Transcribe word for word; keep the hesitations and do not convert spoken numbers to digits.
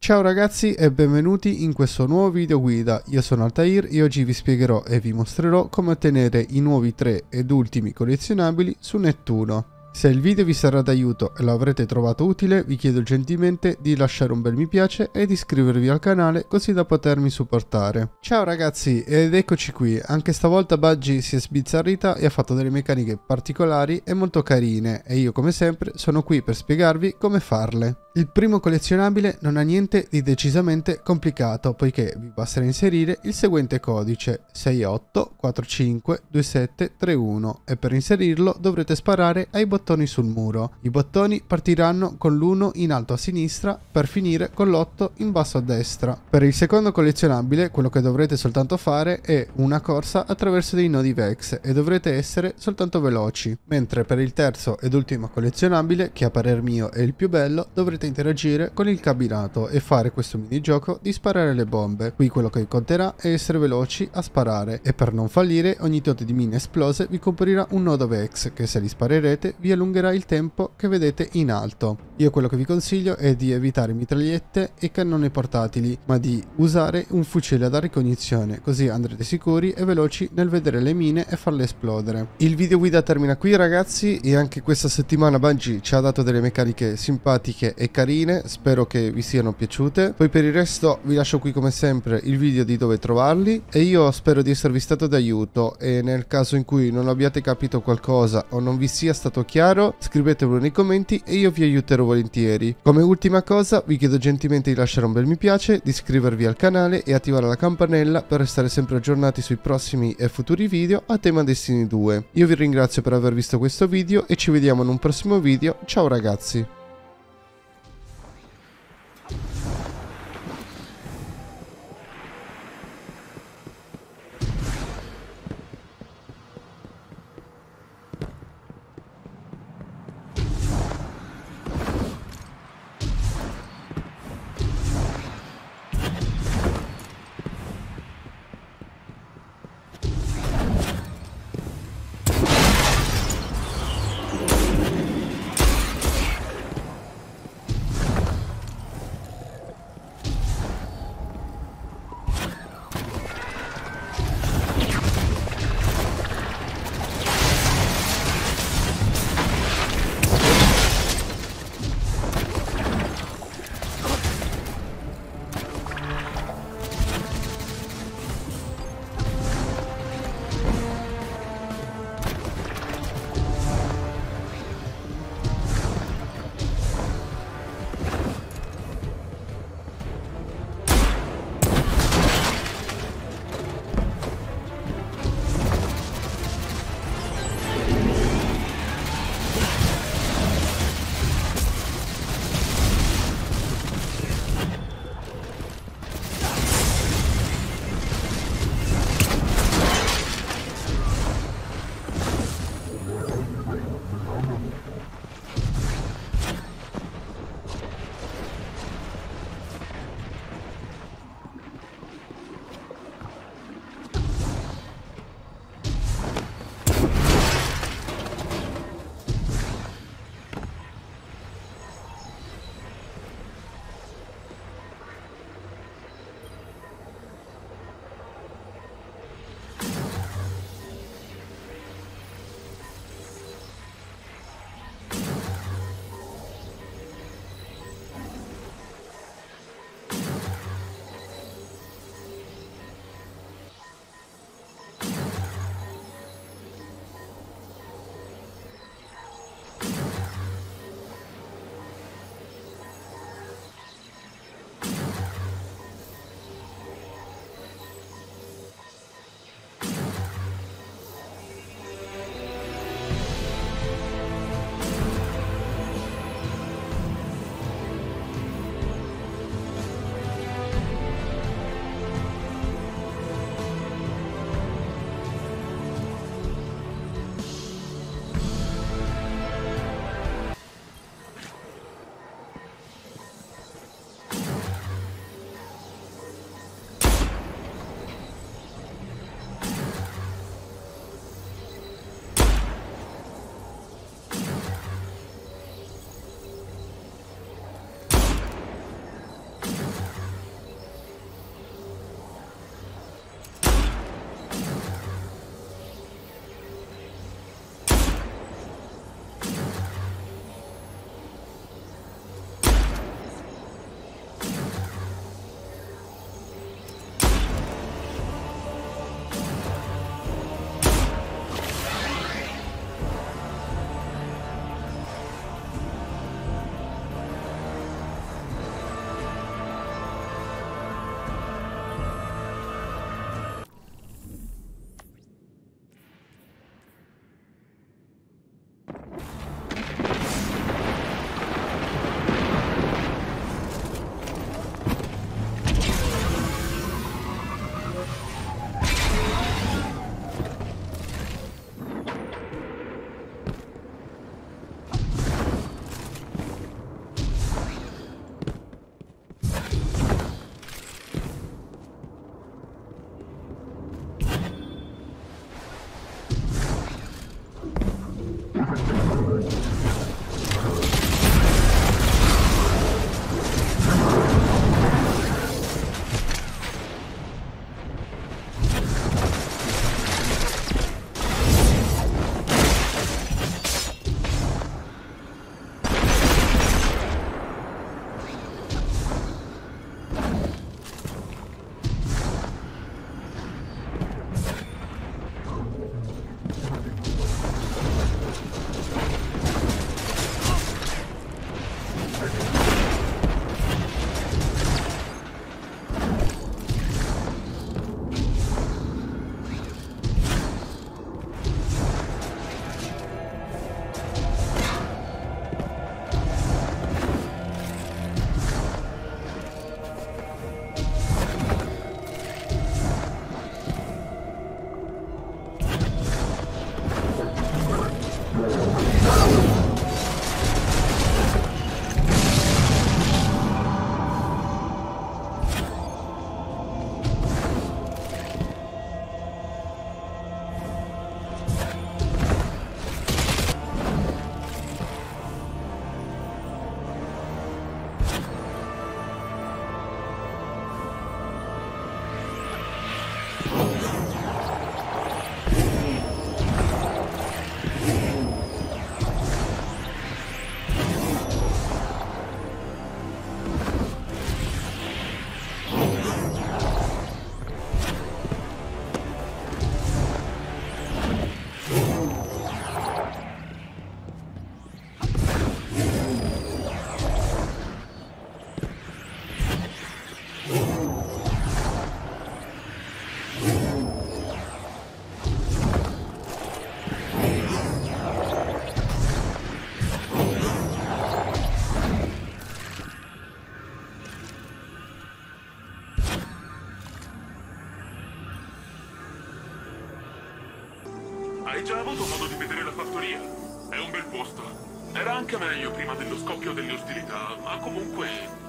Ciao ragazzi e benvenuti in questo nuovo video guida. Io sono Altair e oggi vi spiegherò e vi mostrerò come ottenere i nuovi tre ed ultimi collezionabili su Nettuno. Se il video vi sarà d'aiuto e lo avrete trovato utile, vi chiedo gentilmente di lasciare un bel mi piace e di iscrivervi al canale così da potermi supportare. Ciao ragazzi ed eccoci qui, anche stavolta Bungie si è sbizzarrita e ha fatto delle meccaniche particolari e molto carine e io come sempre sono qui per spiegarvi come farle. Il primo collezionabile non ha niente di decisamente complicato poiché vi basterà inserire il seguente codice sei otto quattro cinque due sette tre uno e per inserirlo dovrete sparare ai bottoni sul muro. I bottoni partiranno con l'uno in alto a sinistra per finire con l'otto in basso a destra. Per il secondo collezionabile quello che dovrete soltanto fare è una corsa attraverso dei nodi Vex e dovrete essere soltanto veloci, mentre per il terzo ed ultimo collezionabile, che a parer mio è il più bello, dovrete interagire con il cabinato e fare questo minigioco di sparare le bombe. Qui quello che conterà è essere veloci a sparare e per non fallire ogni tot di mine esplose vi comparirà un nodo Vex che se li sparerete vi allungherà il tempo che vedete in alto. Io quello che vi consiglio è di evitare mitragliette e cannoni portatili, ma di usare un fucile ad ricognizione, così andrete sicuri e veloci nel vedere le mine e farle esplodere. Il video guida termina qui ragazzi e anche questa settimana Bungie ci ha dato delle meccaniche simpatiche e carine, spero che vi siano piaciute. Poi per il resto vi lascio qui come sempre il video di dove trovarli e io spero di esservi stato d'aiuto e nel caso in cui non abbiate capito qualcosa o non vi sia stato chiaro scrivetemelo nei commenti e io vi aiuterò volentieri. Come ultima cosa vi chiedo gentilmente di lasciare un bel mi piace, di iscrivervi al canale e attivare la campanella per restare sempre aggiornati sui prossimi e futuri video a tema Destiny due. Io vi ringrazio per aver visto questo video e ci vediamo in un prossimo video. Ciao ragazzi! hai già avuto modo di vedere la fattoria? È un bel posto. Era anche meglio prima dello scoppio delle ostilità, ma comunque